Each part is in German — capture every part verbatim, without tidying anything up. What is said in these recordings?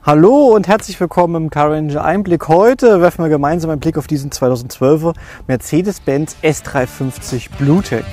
Hallo und herzlich willkommen im Car Ranger Einblick. Heute werfen wir gemeinsam einen Blick auf diesen zweitausendzwölfer Mercedes-Benz S dreihundertfünfzig Bluetech.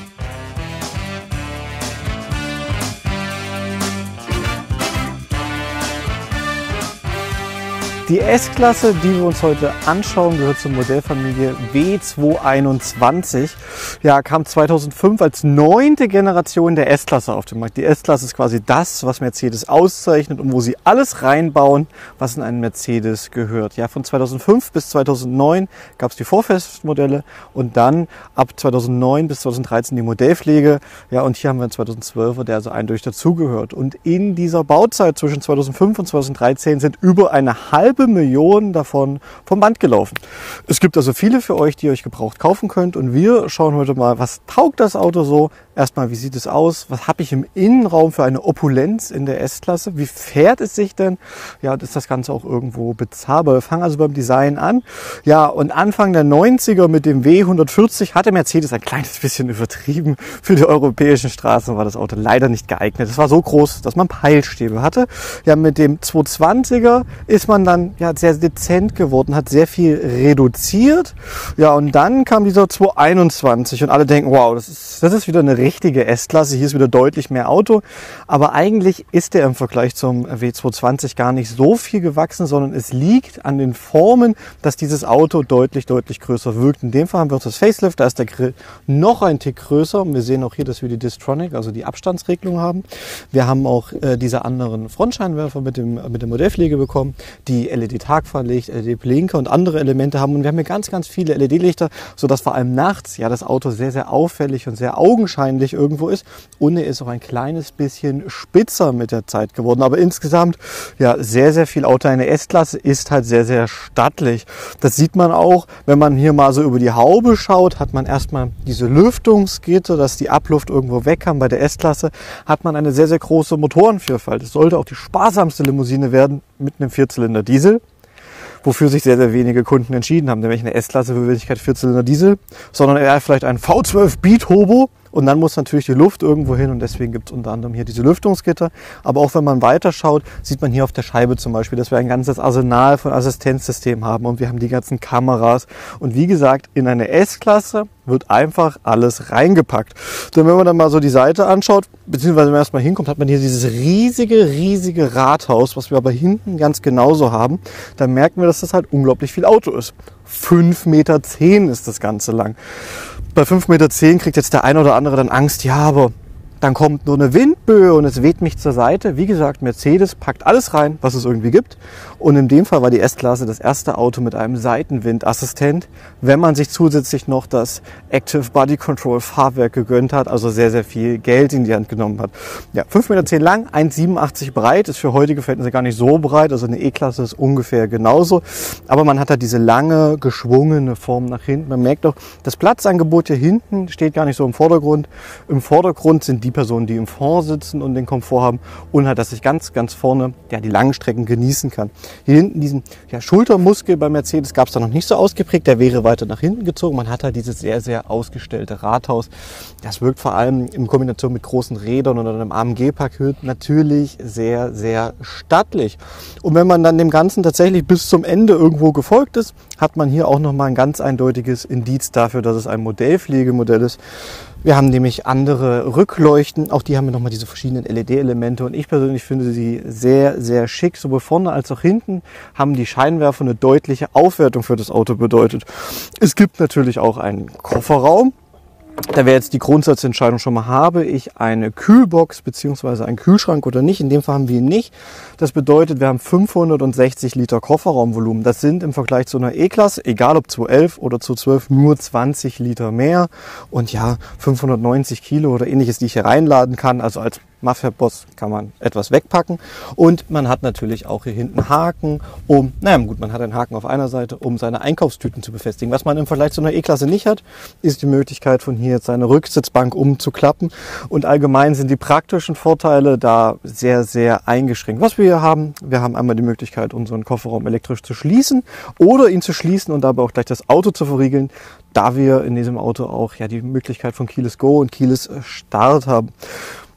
Die S-Klasse, die wir uns heute anschauen, gehört zur Modellfamilie W zweihunderteinundzwanzig. Ja, kam zweitausendfünf als neunte Generation der S-Klasse auf den Markt. Die S-Klasse ist quasi das, was Mercedes auszeichnet und wo sie alles reinbauen, was in einen Mercedes gehört. Ja, von zweitausendfünf bis zweitausendneun gab es die Vorfestmodelle und dann ab zweitausendneun bis zweitausenddreizehn die Modellpflege. Ja, und hier haben wir einen zweitausendzwölfer, der also eindeutig dazugehört. Und in dieser Bauzeit zwischen zweitausendfünf und zweitausenddreizehn sind über eine halbe Millionen davon vom Band gelaufen. Es gibt also viele für euch, die ihr euch gebraucht kaufen könnt, und wir schauen heute mal, was taugt das Auto so. Erstmal, wie sieht es aus? Was habe ich im Innenraum für eine Opulenz in der S-Klasse? Wie fährt es sich denn? Ja, ist das Ganze auch irgendwo bezahlbar? Wir fangen also beim Design an. Ja, und Anfang der neunziger mit dem W hundertvierzig hatte Mercedes ein kleines bisschen übertrieben. Für die europäischen Straßen war das Auto leider nicht geeignet. Es war so groß, dass man Peilstäbe hatte. Ja, mit dem zweihundertzwanziger ist man dann ja sehr dezent geworden, hat sehr viel reduziert. Ja, und dann kam dieser zweihunderteinundzwanzig und alle denken, wow, das ist, das ist wieder eine richtige S-Klasse, hier ist wieder deutlich mehr Auto. Aber eigentlich ist der im Vergleich zum W zweihundertzwanzig gar nicht so viel gewachsen, sondern es liegt an den Formen, dass dieses Auto deutlich, deutlich größer wirkt. In dem Fall haben wir uns das Facelift, da ist der Grill noch ein Tick größer. Wir sehen auch hier, dass wir die Distronic, also die Abstandsregelung haben. Wir haben auch äh, diese anderen Frontscheinwerfer mit, dem, mit der Modellpflege bekommen, die L E D-Tagfahrlicht, L E D-Blinker und andere Elemente haben. Und wir haben hier ganz, ganz viele L E D-Lichter, sodass vor allem nachts ja das Auto sehr, sehr auffällig und sehr augenscheinlich irgendwo ist. Und er ist auch ein kleines bisschen spitzer mit der Zeit geworden. Aber insgesamt ja sehr, sehr viel Auto. Eine S-Klasse ist halt sehr, sehr stattlich. Das sieht man auch, wenn man hier mal so über die Haube schaut, hat man erstmal diese Lüftungsgitter, dass die Abluft irgendwo weg kann. Bei der S-Klasse hat man eine sehr, sehr große Motorenvielfalt. Es sollte auch die sparsamste Limousine werden mit einem Vierzylinder Diesel, wofür sich sehr, sehr wenige Kunden entschieden haben. Nämlich eine S-Klasse für Wirklichkeit Vierzylinder Diesel, sondern eher vielleicht ein V zwölf Bi-Turbo. Und dann muss natürlich die Luft irgendwo hin, und deswegen gibt es unter anderem hier diese Lüftungsgitter. Aber auch wenn man weiter schaut, sieht man hier auf der Scheibe zum Beispiel, dass wir ein ganzes Arsenal von Assistenzsystemen haben, und wir haben die ganzen Kameras. Und wie gesagt, in eine S-Klasse wird einfach alles reingepackt. Denn wenn man dann mal so die Seite anschaut, beziehungsweise wenn man erstmal hinkommt, hat man hier dieses riesige, riesige Rathaus, was wir aber hinten ganz genauso haben. Dann merken wir, dass das halt unglaublich viel Auto ist. fünf Meter zehn ist das Ganze lang. Bei fünf Meter zehn kriegt jetzt der eine oder andere dann Angst, ja, aber dann kommt nur eine Windböe und es weht mich zur Seite. Wie gesagt, Mercedes packt alles rein, was es irgendwie gibt. Und in dem Fall war die S-Klasse das erste Auto mit einem Seitenwindassistent, wenn man sich zusätzlich noch das Active Body Control Fahrwerk gegönnt hat, also sehr, sehr viel Geld in die Hand genommen hat. Ja, fünf Meter zehn lang, eins Komma siebenundachtzig breit, ist für heutige Verhältnisse gar nicht so breit, also eine E-Klasse ist ungefähr genauso. Aber man hat da diese lange, geschwungene Form nach hinten. Man merkt auch, das Platzangebot hier hinten steht gar nicht so im Vordergrund. Im Vordergrund sind die Personen, die im Fond sitzen und den Komfort haben, und halt, dass ich ganz, ganz vorne ja, die langen Strecken genießen kann. Hier hinten diesen ja, Schultermuskel bei Mercedes gab es da noch nicht so ausgeprägt, der wäre weiter nach hinten gezogen. Man hat halt dieses sehr, sehr ausgestellte Rathaus. Das wirkt vor allem in Kombination mit großen Rädern oder einem A M G-Paket natürlich sehr, sehr stattlich. Und wenn man dann dem Ganzen tatsächlich bis zum Ende irgendwo gefolgt ist, hat man hier auch nochmal ein ganz eindeutiges Indiz dafür, dass es ein Modellpflegemodell ist. Wir haben nämlich andere Rückleuchten, auch die haben wir nochmal diese verschiedenen L E D-Elemente, und ich persönlich finde sie sehr, sehr schick. Sowohl vorne als auch hinten haben die Scheinwerfer eine deutliche Aufwertung für das Auto bedeutet. Es gibt natürlich auch einen Kofferraum. Da wäre jetzt die Grundsatzentscheidung schon mal, habe ich eine Kühlbox bzw. einen Kühlschrank oder nicht. In dem Fall haben wir ihn nicht. Das bedeutet, wir haben fünfhundertsechzig Liter Kofferraumvolumen. Das sind im Vergleich zu einer E-Klasse, egal ob zweihundertelf oder zweihundertzwölf, nur zwanzig Liter mehr. Und ja, fünfhundertneunzig Kilo oder ähnliches, die ich hier reinladen kann. Also als Mafia-Boss kann man etwas wegpacken. Und man hat natürlich auch hier hinten Haken, um, naja gut, man hat einen Haken auf einer Seite, um seine Einkaufstüten zu befestigen. Was man im Vergleich zu einer E-Klasse nicht hat, ist die Möglichkeit, von hier jetzt seine Rücksitzbank umzuklappen. Und allgemein sind die praktischen Vorteile da sehr, sehr eingeschränkt. Was wir hier haben, wir haben einmal die Möglichkeit, unseren Kofferraum elektrisch zu schließen oder ihn zu schließen und dabei auch gleich das Auto zu verriegeln, da wir in diesem Auto auch ja die Möglichkeit von Keyless Go und Keyless Start haben.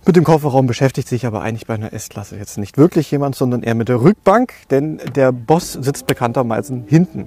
Mit dem Kofferraum beschäftigt sich aber eigentlich bei einer S-Klasse jetzt nicht wirklich jemand, sondern eher mit der Rückbank, denn der Boss sitzt bekanntermaßen hinten.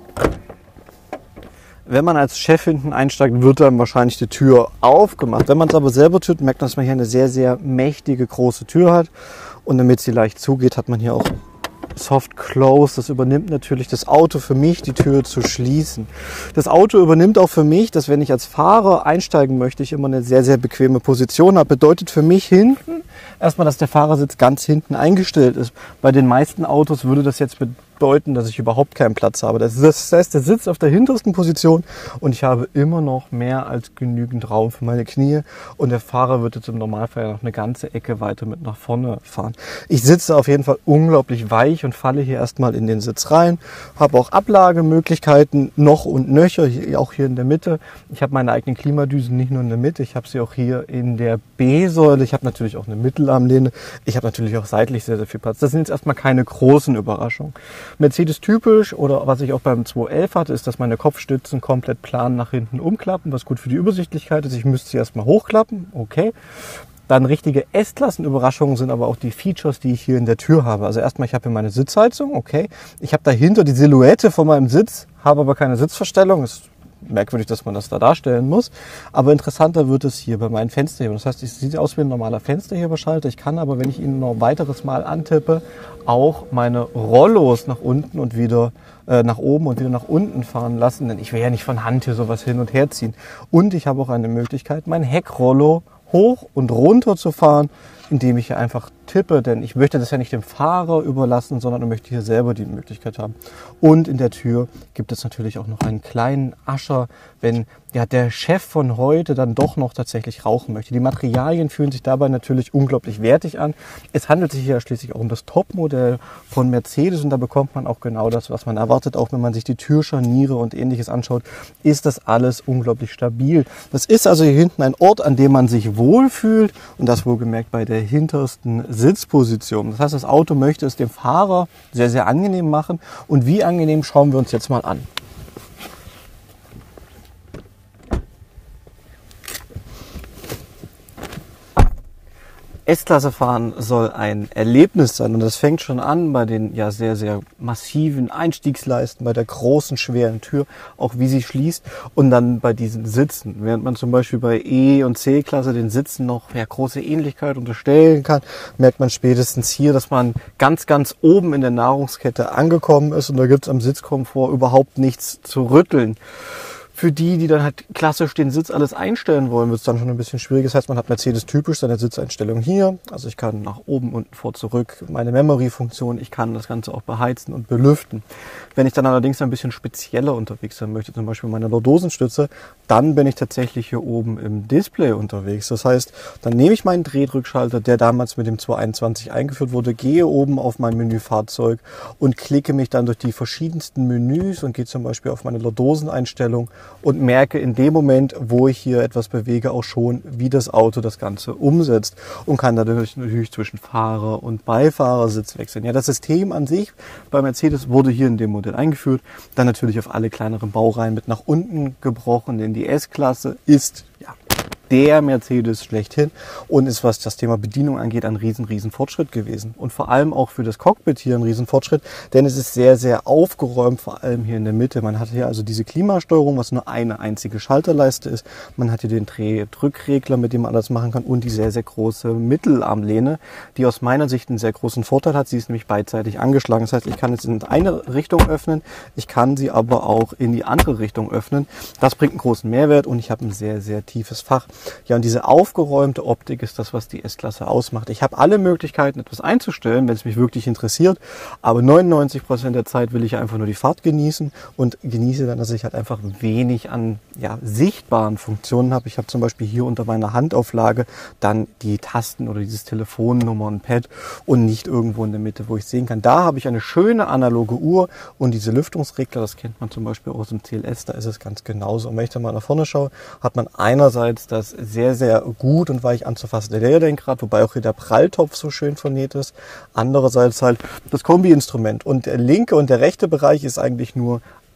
Wenn man als Chef hinten einsteigt, wird dann wahrscheinlich die Tür aufgemacht. Wenn man es aber selber tut, merkt man, dass man hier eine sehr, sehr mächtige, große Tür hat. Und damit sie leicht zugeht, hat man hier auch Soft Close. Das übernimmt natürlich das Auto für mich, die Tür zu schließen. Das Auto übernimmt auch für mich, dass wenn ich als Fahrer einsteigen möchte, ich immer eine sehr, sehr bequeme Position habe. Bedeutet für mich hinten erstmal, dass der Fahrersitz ganz hinten eingestellt ist. Bei den meisten Autos würde das jetzt bedeuten, dass ich überhaupt keinen Platz habe. Das heißt, der sitzt auf der hintersten Position und ich habe immer noch mehr als genügend Raum für meine Knie und der Fahrer wird jetzt im Normalfall noch eine ganze Ecke weiter mit nach vorne fahren. Ich sitze auf jeden Fall unglaublich weich und falle hier erstmal in den Sitz rein, habe auch Ablagemöglichkeiten noch und nöcher, hier, auch hier in der Mitte. Ich habe meine eigenen Klimadüsen nicht nur in der Mitte, ich habe sie auch hier in der B-Säule. Ich habe natürlich auch eine Mittelarmlehne, ich habe natürlich auch seitlich sehr, sehr viel Platz. Das sind jetzt erstmal keine großen Überraschungen. Mercedes typisch oder was ich auch beim zwei elf hatte, ist, dass meine Kopfstützen komplett plan nach hinten umklappen, was gut für die Übersichtlichkeit ist. Ich müsste sie erstmal hochklappen, okay. Dann richtige S-Klassen-Überraschungen sind aber auch die Features, die ich hier in der Tür habe. Also erstmal, ich habe hier meine Sitzheizung, okay. Ich habe dahinter die Silhouette von meinem Sitz, habe aber keine Sitzverstellung. Das ist merkwürdig, dass man das da darstellen muss. Aber interessanter wird es hier bei meinen Fensterhebern. Das heißt, es sieht aus wie ein normaler Fensterheberschalter. Ich kann aber, wenn ich ihn noch ein weiteres Mal antippe, auch meine Rollos nach unten und wieder äh, nach oben und wieder nach unten fahren lassen. Denn ich will ja nicht von Hand hier sowas hin und her ziehen. Und ich habe auch eine Möglichkeit, mein Heckrollo hoch und runter zu fahren, indem ich hier einfach tippe, denn ich möchte das ja nicht dem Fahrer überlassen, sondern ich möchte hier selber die Möglichkeit haben. Und in der Tür gibt es natürlich auch noch einen kleinen Ascher, wenn ja der Chef von heute dann doch noch tatsächlich rauchen möchte. Die Materialien fühlen sich dabei natürlich unglaublich wertig an. Es handelt sich hier schließlich auch um das Topmodell von Mercedes und da bekommt man auch genau das, was man erwartet. Auch wenn man sich die Türscharniere und ähnliches anschaut, ist das alles unglaublich stabil. Das ist also hier hinten ein Ort, an dem man sich wohlfühlt und das wohlgemerkt bei der hintersten Sitzposition. Das heißt, das Auto möchte es dem Fahrer sehr, sehr angenehm machen. Und wie angenehm, schauen wir uns jetzt mal an. S-Klasse fahren soll ein Erlebnis sein und das fängt schon an bei den ja sehr, sehr massiven Einstiegsleisten, bei der großen, schweren Tür, auch wie sie schließt und dann bei diesen Sitzen. Während man zum Beispiel bei E- und C-Klasse den Sitzen noch ja, große Ähnlichkeit unterstellen kann, merkt man spätestens hier, dass man ganz, ganz oben in der Nahrungskette angekommen ist und da gibt es am Sitzkomfort überhaupt nichts zu rütteln. Für die, die dann halt klassisch den Sitz alles einstellen wollen, wird es dann schon ein bisschen schwierig. Das heißt, man hat Mercedes typisch seine Sitzeinstellung hier. Also ich kann nach oben, unten, vor, zurück, meine Memory-Funktion. Ich kann das Ganze auch beheizen und belüften. Wenn ich dann allerdings ein bisschen spezieller unterwegs sein möchte, zum Beispiel meine Lordosenstütze, dann bin ich tatsächlich hier oben im Display unterwegs. Das heißt, dann nehme ich meinen Drehdrückschalter, der damals mit dem zwei einundzwanzig eingeführt wurde, gehe oben auf mein Menü Fahrzeug und klicke mich dann durch die verschiedensten Menüs und gehe zum Beispiel auf meine Lordoseneinstellung und merke in dem Moment, wo ich hier etwas bewege, auch schon, wie das Auto das Ganze umsetzt und kann dadurch natürlich zwischen Fahrer- und Beifahrersitz wechseln. Ja, das System an sich bei Mercedes wurde hier in dem Modell eingeführt, dann natürlich auf alle kleineren Baureihen mit nach unten gebrochen, denn die S-Klasse ist ja der Mercedes schlechthin und ist, was das Thema Bedienung angeht, ein riesen, riesen Fortschritt gewesen. Und vor allem auch für das Cockpit hier ein riesen Fortschritt, denn es ist sehr, sehr aufgeräumt, vor allem hier in der Mitte. Man hat hier also diese Klimasteuerung, was nur eine einzige Schalterleiste ist. Man hat hier den Dreh-Drückregler, mit dem man alles machen kann und die sehr, sehr große Mittelarmlehne, die aus meiner Sicht einen sehr großen Vorteil hat. Sie ist nämlich beidseitig angeschlagen. Das heißt, ich kann jetzt in eine Richtung öffnen, ich kann sie aber auch in die andere Richtung öffnen. Das bringt einen großen Mehrwert und ich habe ein sehr, sehr tiefes Fach. Ja, und diese aufgeräumte Optik ist das, was die S-Klasse ausmacht. Ich habe alle Möglichkeiten, etwas einzustellen, wenn es mich wirklich interessiert. Aber neunundneunzig Prozent der Zeit will ich einfach nur die Fahrt genießen und genieße dann, dass ich halt einfach wenig an ja, sichtbaren Funktionen habe. Ich habe zum Beispiel hier unter meiner Handauflage dann die Tasten oder dieses Telefonnummernpad und nicht irgendwo in der Mitte, wo ich sehen kann. Da habe ich eine schöne analoge Uhr und diese Lüftungsregler, das kennt man zum Beispiel aus dem C L S, da ist es ganz genauso. Und wenn ich dann mal nach vorne schaue, hat man einerseits das sehr, sehr gut und weich anzufassen der Leerlenkrad, wobei auch hier der Pralltopf so schön vernäht ist. Andererseits halt das Kombi-Instrument und der linke und der rechte Bereich ist eigentlich nur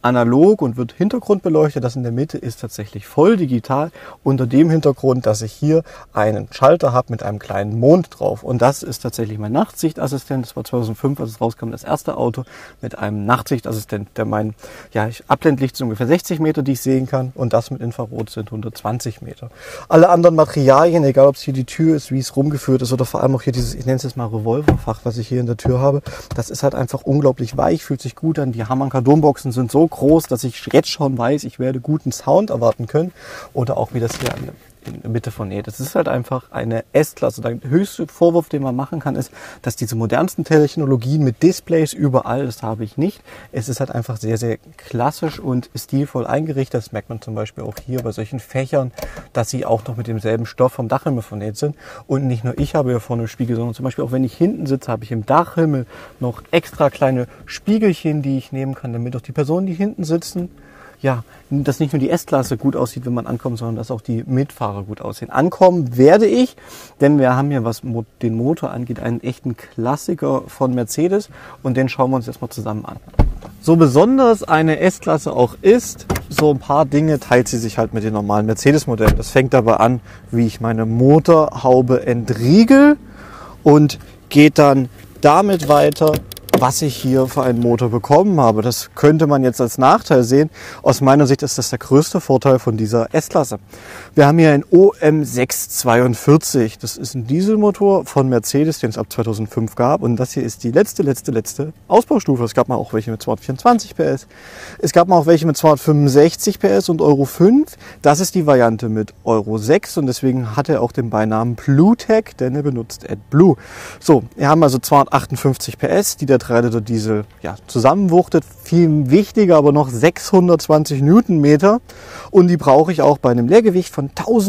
analog und wird hintergrundbeleuchtet. Das in der Mitte ist tatsächlich voll digital, unter dem Hintergrund, dass ich hier einen Schalter habe mit einem kleinen Mond drauf. Und das ist tatsächlich mein Nachtsichtassistent. Das war zweitausendfünf, als es rauskam, das erste Auto mit einem Nachtsichtassistent, der mein ja, Abblendlicht sind ungefähr sechzig Meter, die ich sehen kann, und das mit Infrarot sind hundertzwanzig Meter. Alle anderen Materialien, egal ob es hier die Tür ist, wie es rumgeführt ist oder vor allem auch hier dieses, ich nenne es jetzt mal Revolverfach, was ich hier in der Tür habe, das ist halt einfach unglaublich weich, fühlt sich gut an. Die Harman Kardon-Boxen sind so groß, dass ich jetzt schon weiß, ich werde guten Sound erwarten können. Oder auch wie das hier in der Mitte von näht. Das ist halt einfach eine S-Klasse. Der höchste Vorwurf, den man machen kann, ist, dass diese modernsten Technologien mit Displays überall, das habe ich nicht. Es ist halt einfach sehr, sehr klassisch und stilvoll eingerichtet. Das merkt man zum Beispiel auch hier bei solchen Fächern, dass sie auch noch mit demselben Stoff vom Dachhimmel vernäht sind. Und nicht nur ich habe hier vorne Spiegel, sondern zum Beispiel auch wenn ich hinten sitze, habe ich im Dachhimmel noch extra kleine Spiegelchen, die ich nehmen kann, damit auch die Personen, die hinten sitzen, ja, dass nicht nur die S-Klasse gut aussieht, wenn man ankommt, sondern dass auch die Mitfahrer gut aussehen. Ankommen werde ich, denn wir haben hier, was den Motor angeht, einen echten Klassiker von Mercedes und den schauen wir uns jetzt mal zusammen an. So besonders eine S-Klasse auch ist, so ein paar Dinge teilt sie sich halt mit den normalen Mercedes-Modellen. Das fängt dabei an, wie ich meine Motorhaube entriegel und geht dann damit weiter, was ich hier für einen Motor bekommen habe. Das könnte man jetzt als Nachteil sehen. Aus meiner Sicht ist das der größte Vorteil von dieser S-Klasse. Wir haben hier einen O M sechshundertzweiundvierzig. Das ist ein Dieselmotor von Mercedes, den es ab zweitausendfünf gab. Und das hier ist die letzte, letzte, letzte Ausbaustufe. Es gab mal auch welche mit zweihundertvierundzwanzig P S. Es gab mal auch welche mit zweihundertfünfundsechzig P S und Euro fünf. Das ist die Variante mit Euro sechs und deswegen hat er auch den Beinamen BlueTech, denn er benutzt AdBlue. So, wir haben also zweihundertachtundfünfzig P S, die der drei Liter Diesel ja, zusammenwuchtet. Viel wichtiger aber noch sechshundertzwanzig Newtonmeter und die brauche ich auch bei einem Leergewicht von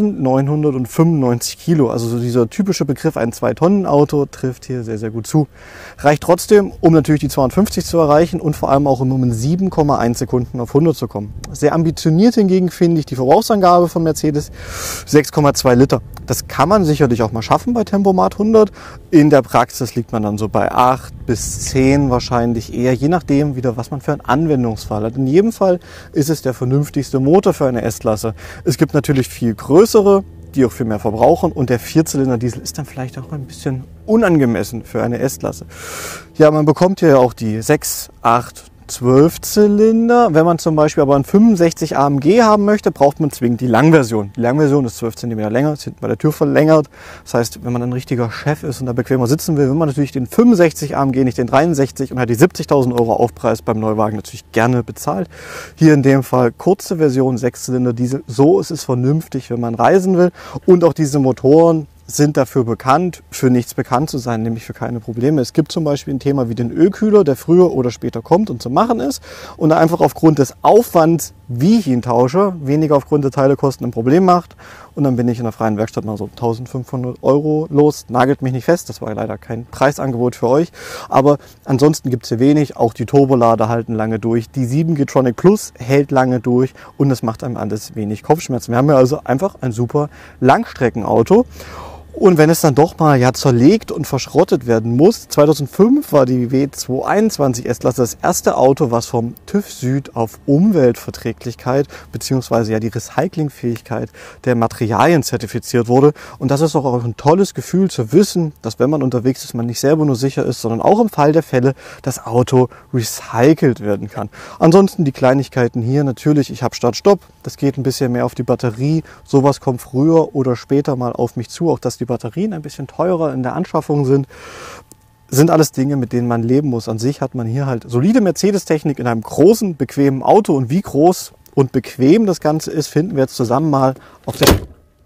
eintausendneunhundertfünfundneunzig Kilo. Also so dieser typische Begriff, ein zwei Tonnen Auto, trifft hier sehr, sehr gut zu. Reicht trotzdem, um natürlich die zweihundertfünfzig zu erreichen und vor allem auch um in sieben Komma eins Sekunden auf hundert zu kommen. Sehr ambitioniert hingegen finde ich die Verbrauchsangabe von Mercedes, sechs Komma zwei Liter. Das kann man sicherlich auch mal schaffen bei Tempomat hundert. In der Praxis liegt man dann so bei acht bis zehn wahrscheinlich eher, je nachdem wieder, was man für einen Anwendungsfall hat. In jedem Fall ist es der vernünftigste Motor für eine S-Klasse. Es gibt natürlich viel größere, die auch viel mehr verbrauchen und der Vierzylinder-Diesel ist dann vielleicht auch ein bisschen unangemessen für eine S-Klasse. Ja, man bekommt hier auch die sechs, acht, zwölf Zylinder. Wenn man zum Beispiel aber einen fünfundsechzig A M G haben möchte, braucht man zwingend die Langversion. Die Langversion ist zwölf Zentimeter länger, ist hinten bei der Tür verlängert. Das heißt, wenn man ein richtiger Chef ist und da bequemer sitzen will, will man natürlich den fünfundsechzig A M G, nicht den dreiundsechzig und hat die siebzigtausend Euro Aufpreis beim Neuwagen natürlich gerne bezahlt. Hier in dem Fall kurze Version, sechs Zylinder Diesel. So ist es vernünftig, wenn man reisen will. Und auch diese Motoren sind dafür bekannt, für nichts bekannt zu sein, nämlich für keine Probleme. Es gibt zum Beispiel ein Thema wie den Ölkühler, der früher oder später kommt und zu machen ist und einfach aufgrund des Aufwands, wie ich ihn tausche, weniger aufgrund der Teilekosten ein Problem macht. Und dann bin ich in der freien Werkstatt mal so eintausendfünfhundert Euro los. Nagelt mich nicht fest, das war leider kein Preisangebot für euch. Aber ansonsten gibt es hier wenig. Auch die Turbolader halten lange durch. Die sieben G-Tronic Plus hält lange durch und es macht einem alles wenig Kopfschmerzen. Wir haben ja also einfach ein super Langstreckenauto. Und wenn es dann doch mal ja zerlegt und verschrottet werden muss, zweitausendfünf war die W zweihunderteinundzwanzig S-Klasse das erste Auto, was vom TÜV Süd auf Umweltverträglichkeit bzw. ja die Recyclingfähigkeit der Materialien zertifiziert wurde. Und das ist auch ein tolles Gefühl zu wissen, dass wenn man unterwegs ist, man nicht selber nur sicher ist, sondern auch im Fall der Fälle das Auto recycelt werden kann. Ansonsten die Kleinigkeiten hier natürlich, ich habe Start-Stopp, das geht ein bisschen mehr auf die Batterie, sowas kommt früher oder später mal auf mich zu, auch dass die Batterien ein bisschen teurer in der Anschaffung sind, sind alles Dinge, mit denen man leben muss. An sich hat man hier halt solide Mercedes-Technik in einem großen, bequemen Auto und wie groß und bequem das Ganze ist, finden wir jetzt zusammen mal auf der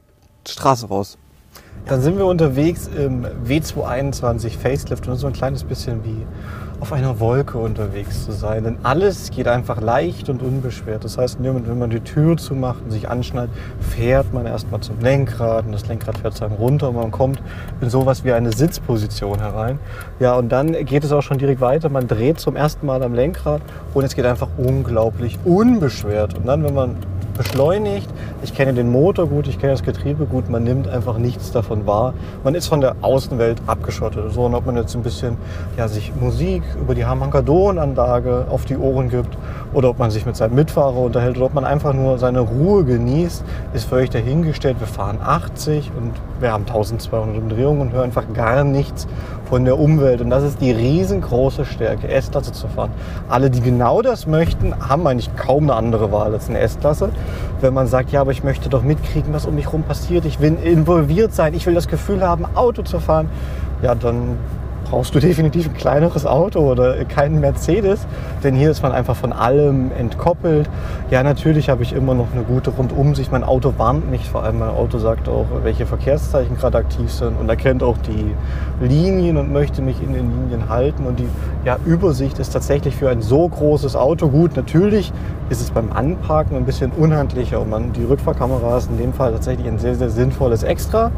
Straße raus. Dann sind wir unterwegs im W zweihunderteinundzwanzig Facelift und so ein kleines bisschen wie auf einer Wolke unterwegs zu sein. Denn alles geht einfach leicht und unbeschwert. Das heißt, wenn man die Tür zumacht und sich anschnallt, fährt man erstmal zum Lenkrad und das Lenkrad fährt dann runter und man kommt in sowas wie eine Sitzposition herein. Ja, und dann geht es auch schon direkt weiter. Man dreht zum ersten Mal am Lenkrad und es geht einfach unglaublich unbeschwert. Und dann, wenn man beschleunigt, ich kenne den Motor gut, ich kenne das Getriebe gut, man nimmt einfach nichts davon wahr. Man ist von der Außenwelt abgeschottet. So, und ob man jetzt ein bisschen ja, sich Musik über die Harman-Kardon-Anlage auf die Ohren gibt oder ob man sich mit seinem Mitfahrer unterhält oder ob man einfach nur seine Ruhe genießt, ist völlig dahingestellt. Wir fahren achtzig und wir haben eintausendzweihundert Umdrehungen und hören einfach gar nichts von der Umwelt. Und das ist die riesengroße Stärke, S-Klasse zu fahren. Alle, die genau das möchten, haben eigentlich kaum eine andere Wahl als eine S-Klasse. Wenn man sagt, ja, aber ich möchte doch mitkriegen, was um mich herum passiert, ich will involviert sein, ich will das Gefühl haben, Auto zu fahren, ja, dann brauchst du definitiv ein kleineres Auto oder keinen Mercedes, denn hier ist man einfach von allem entkoppelt. Ja, natürlich habe ich immer noch eine gute Rundumsicht. Mein Auto warnt mich, vor allem mein Auto sagt auch, welche Verkehrszeichen gerade aktiv sind und erkennt auch die Linien und möchte mich in den Linien halten. Und die ja, Übersicht ist tatsächlich für ein so großes Auto gut. Natürlich ist es beim Anparken ein bisschen unhandlicher und man, die Rückfahrkamera ist in dem Fall tatsächlich ein sehr, sehr sinnvolles Extra.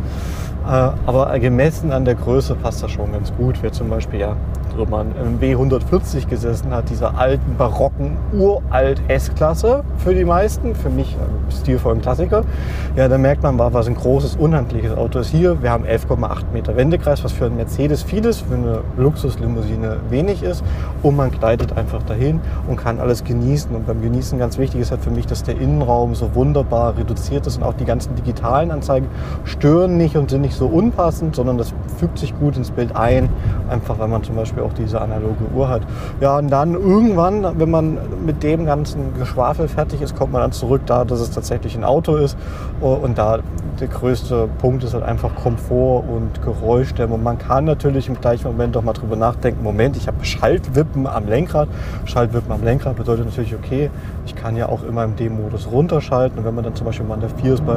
Aber gemessen an der Größe passt das schon ganz gut. Wer zum Beispiel ja, so man im W hundertvierzig gesessen hat, dieser alten, barocken, uralt S-Klasse für die meisten, für mich ein stilvollen Klassiker, ja, da merkt man, was ein großes, unhandliches Auto ist hier. Wir haben elf Komma acht Meter Wendekreis, was für einen Mercedes viel ist, für eine Luxuslimousine wenig ist. Und man gleitet einfach dahin und kann alles genießen. Und beim Genießen ganz wichtig ist halt für mich, dass der Innenraum so wunderbar reduziert ist und auch die ganzen digitalen Anzeigen stören nicht und sind nicht so unpassend, sondern das fügt sich gut ins Bild ein, einfach weil man zum Beispiel auch diese analoge Uhr hat. Ja, und dann irgendwann, wenn man mit dem ganzen Geschwafel fertig ist, kommt man dann zurück da, dass es tatsächlich ein Auto ist. Und da der größte Punkt ist halt einfach Komfort und Geräuschdämmung. Und man kann natürlich im gleichen Moment doch mal drüber nachdenken, Moment, ich habe Schaltwippen am Lenkrad. Schaltwippen am Lenkrad bedeutet natürlich, okay, ich kann ja auch immer im D-Modus runterschalten. Und wenn man dann zum Beispiel mal an der vier ist, bei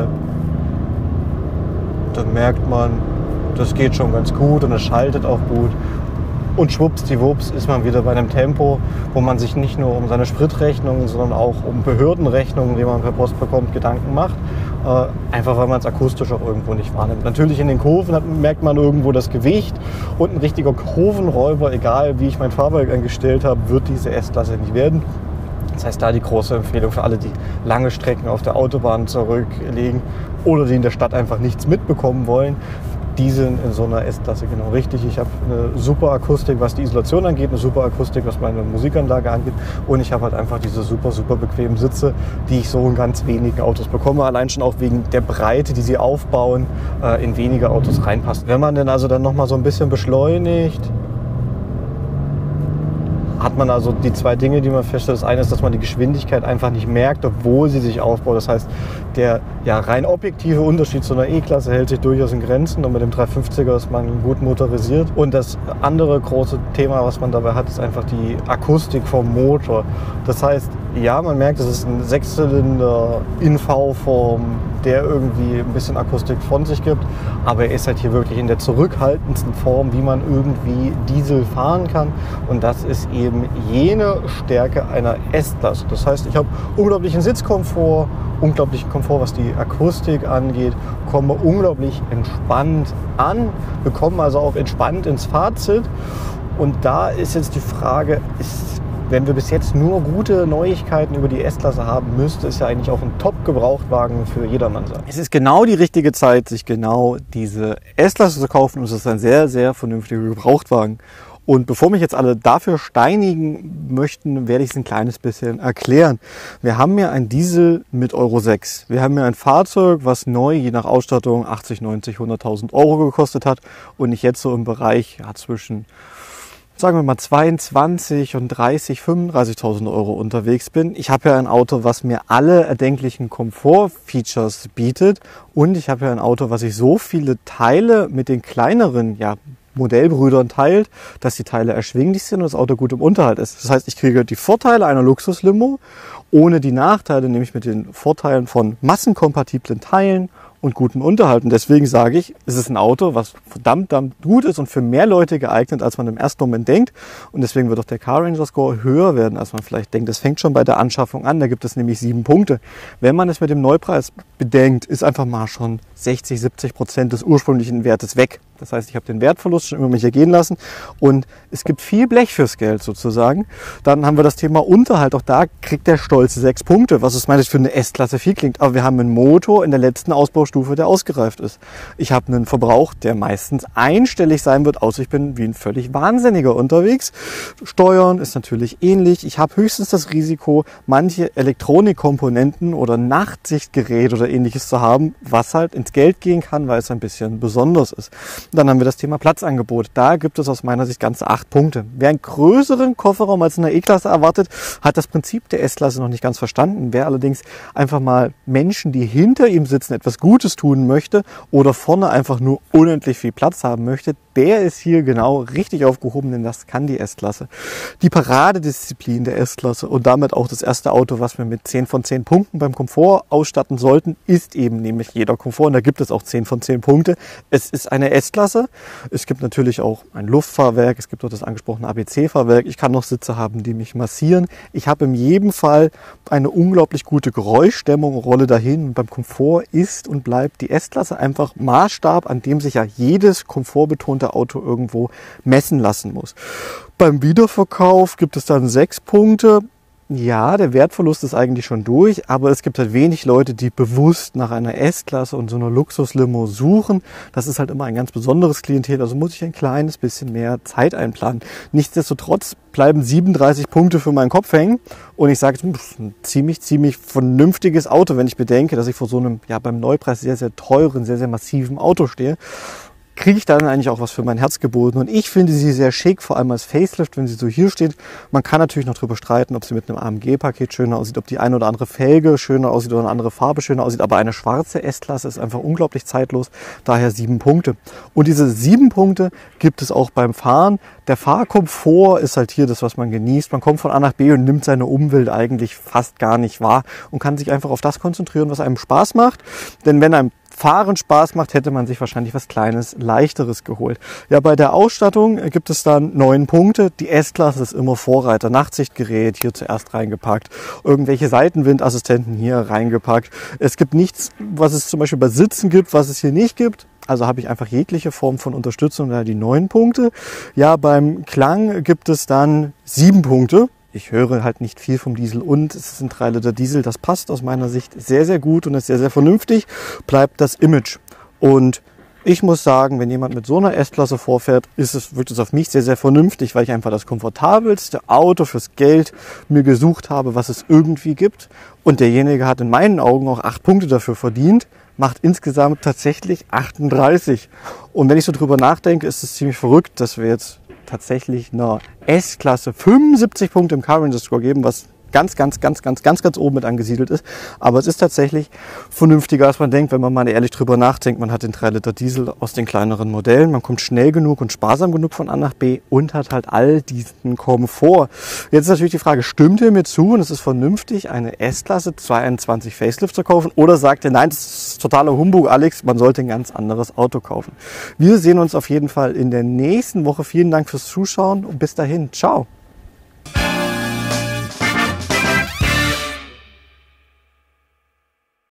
dann merkt man, das geht schon ganz gut und es schaltet auch gut. Und schwuppsdiwupps ist man wieder bei einem Tempo, wo man sich nicht nur um seine Spritrechnungen, sondern auch um Behördenrechnungen, die man per Post bekommt, Gedanken macht. Äh, einfach weil man es akustisch auch irgendwo nicht wahrnimmt. Natürlich in den Kurven hat, merkt man irgendwo das Gewicht und ein richtiger Kurvenräuber, egal wie ich mein Fahrwerk eingestellt habe, wird diese S-Klasse nicht werden. Das heißt, da die große Empfehlung für alle, die lange Strecken auf der Autobahn zurücklegen oder die in der Stadt einfach nichts mitbekommen wollen. Die sind in so einer S-Klasse genau richtig. Ich habe eine super Akustik, was die Isolation angeht, eine super Akustik, was meine Musikanlage angeht. Und ich habe halt einfach diese super, super bequemen Sitze, die ich so in ganz wenigen Autos bekomme. Allein schon auch wegen der Breite, die sie aufbauen, in wenige Autos reinpassen. Wenn man denn also dann nochmal so ein bisschen beschleunigt, hat man also die zwei Dinge, die man feststellt. Das eine ist, dass man die Geschwindigkeit einfach nicht merkt, obwohl sie sich aufbaut. Das heißt, der ja, rein objektive Unterschied zu einer E-Klasse hält sich durchaus in Grenzen. Und mit dem dreihundertfünfziger ist man gut motorisiert. Und das andere große Thema, was man dabei hat, ist einfach die Akustik vom Motor. Das heißt, ja, man merkt, es ist ein Sechszylinder in V-Form, der irgendwie ein bisschen Akustik von sich gibt. Aber er ist halt hier wirklich in der zurückhaltendsten Form, wie man irgendwie Diesel fahren kann. Und das ist eben jene Stärke einer S-Klasse. Das heißt, ich habe unglaublichen Sitzkomfort, unglaublichen Komfort, was die Akustik angeht, komme unglaublich entspannt an, bekomme also auch entspannt ins Fazit. Und da ist jetzt die Frage, ist, wenn wir bis jetzt nur gute Neuigkeiten über die S-Klasse haben, müsste es ja eigentlich auch ein Top-Gebrauchtwagen für jedermann sein. Es ist genau die richtige Zeit, sich genau diese S-Klasse zu kaufen. Und es ist ein sehr, sehr vernünftiger Gebrauchtwagen. Und bevor mich jetzt alle dafür steinigen möchten, werde ich es ein kleines bisschen erklären. Wir haben hier ein Diesel mit Euro sechs. Wir haben hier ein Fahrzeug, was neu, je nach Ausstattung, achtzig, neunzig, hunderttausend Euro gekostet hat. Und ich jetzt so im Bereich ja, zwischen, sagen wir mal, zweiundzwanzig und dreißig, fünfunddreißigtausend Euro unterwegs bin. Ich habe ja ein Auto, was mir alle erdenklichen Komfort-Features bietet. Und ich habe ja ein Auto, was ich so viele Teile mit den kleineren, ja, Modellbrüdern teilt, dass die Teile erschwinglich sind und das Auto gut im Unterhalt ist. Das heißt, ich kriege die Vorteile einer Luxuslimo ohne die Nachteile, nämlich mit den Vorteilen von massenkompatiblen Teilen und gutem Unterhalt. Und deswegen sage ich, es ist ein Auto, was verdammt, verdammt gut ist und für mehr Leute geeignet, als man im ersten Moment denkt. Und deswegen wird auch der Car Ranger Score höher werden, als man vielleicht denkt. Das fängt schon bei der Anschaffung an. Da gibt es nämlich sieben Punkte. Wenn man es mit dem Neupreis bedenkt, ist einfach mal schon sechzig, siebzig Prozent des ursprünglichen Wertes weg. Das heißt, ich habe den Wertverlust schon über mich ergehen lassen und es gibt viel Blech fürs Geld sozusagen. Dann haben wir das Thema Unterhalt. Auch da kriegt der stolze sechs Punkte, was es meines für eine S-Klasse viel klingt. Aber wir haben einen Motor in der letzten Ausbaustufe, der ausgereift ist. Ich habe einen Verbrauch, der meistens einstellig sein wird, außer ich bin wie ein völlig Wahnsinniger unterwegs. Steuern ist natürlich ähnlich. Ich habe höchstens das Risiko, manche Elektronikkomponenten oder Nachtsichtgerät oder ähnliches zu haben, was halt ins Geld gehen kann, weil es ein bisschen besonders ist. Dann haben wir das Thema Platzangebot. Da gibt es aus meiner Sicht ganze acht Punkte. Wer einen größeren Kofferraum als in der E-Klasse erwartet, hat das Prinzip der S-Klasse noch nicht ganz verstanden. Wer allerdings einfach mal Menschen, die hinter ihm sitzen, etwas Gutes tun möchte oder vorne einfach nur unendlich viel Platz haben möchte, der ist hier genau richtig aufgehoben, denn das kann die S-Klasse. Die Paradedisziplin der S-Klasse und damit auch das erste Auto, was wir mit zehn von zehn Punkten beim Komfort ausstatten sollten, ist eben nämlich jeder Komfort. Und da gibt es auch zehn von zehn Punkte. Es ist eine S-Klasse. Es gibt natürlich auch ein Luftfahrwerk. Es gibt auch das angesprochene A B C-Fahrwerk. Ich kann noch Sitze haben, die mich massieren. Ich habe in jedem Fall eine unglaublich gute Geräuschdämmung, Rolle dahin. Und beim Komfort ist und bleibt die S-Klasse einfach Maßstab, an dem sich ja jedes komfortbetonte Auto irgendwo messen lassen muss. Beim Wiederverkauf gibt es dann sechs Punkte. Ja, der Wertverlust ist eigentlich schon durch, aber es gibt halt wenig Leute, die bewusst nach einer S-Klasse und so einer Luxuslimo suchen. Das ist halt immer ein ganz besonderes Klientel, also muss ich ein kleines bisschen mehr Zeit einplanen. Nichtsdestotrotz bleiben siebenunddreißig Punkte für meinen Kopf hängen und ich sage, das ist ein ziemlich, ziemlich vernünftiges Auto, wenn ich bedenke, dass ich vor so einem, ja, beim Neupreis sehr, sehr teuren, sehr, sehr massiven Auto stehe. Kriege ich dann eigentlich auch was für mein Herz geboten. Und ich finde sie sehr schick, vor allem als Facelift, wenn sie so hier steht. Man kann natürlich noch drüber streiten, ob sie mit einem A M G-Paket schöner aussieht, ob die eine oder andere Felge schöner aussieht oder eine andere Farbe schöner aussieht. Aber eine schwarze S-Klasse ist einfach unglaublich zeitlos. Daher sieben Punkte. Und diese sieben Punkte gibt es auch beim Fahren. Der Fahrkomfort ist halt hier das, was man genießt. Man kommt von A nach B und nimmt seine Umwelt eigentlich fast gar nicht wahr und kann sich einfach auf das konzentrieren, was einem Spaß macht. Denn wenn einem Fahren Spaß macht, hätte man sich wahrscheinlich was Kleines, Leichteres geholt. Ja, bei der Ausstattung gibt es dann neun Punkte. Die S-Klasse ist immer Vorreiter. Nachtsichtgerät hier zuerst reingepackt. Irgendwelche Seitenwindassistenten hier reingepackt. Es gibt nichts, was es zum Beispiel bei Sitzen gibt, was es hier nicht gibt. Also habe ich einfach jegliche Form von Unterstützung, da die neun Punkte. Ja, beim Klang gibt es dann sieben Punkte. Ich höre halt nicht viel vom Diesel und es ist ein drei Liter Diesel. Das passt aus meiner Sicht sehr, sehr gut und ist sehr, sehr vernünftig. Bleibt das Image. Und ich muss sagen, wenn jemand mit so einer S-Klasse vorfährt, ist es, wirkt es auf mich sehr, sehr vernünftig, weil ich einfach das komfortabelste Auto fürs Geld mir gesucht habe, was es irgendwie gibt. Und derjenige hat in meinen Augen auch acht Punkte dafür verdient, macht insgesamt tatsächlich achtunddreißig. Und wenn ich so drüber nachdenke, ist es ziemlich verrückt, dass wir jetzt tatsächlich einer S-Klasse fünfundsiebzig Punkte im Car Ranger Score geben, was ganz, ganz, ganz, ganz, ganz, ganz oben mit angesiedelt ist. Aber es ist tatsächlich vernünftiger, als man denkt, wenn man mal ehrlich drüber nachdenkt. Man hat den drei Liter Diesel aus den kleineren Modellen, man kommt schnell genug und sparsam genug von A nach B und hat halt all diesen Komfort. Jetzt ist natürlich die Frage, stimmt ihr mir zu und es ist vernünftig, eine S-Klasse zweiundzwanzig Facelift zu kaufen? Oder sagt ihr, nein, das ist totaler Humbug, Alex, man sollte ein ganz anderes Auto kaufen? Wir sehen uns auf jeden Fall in der nächsten Woche. Vielen Dank fürs Zuschauen und bis dahin, ciao!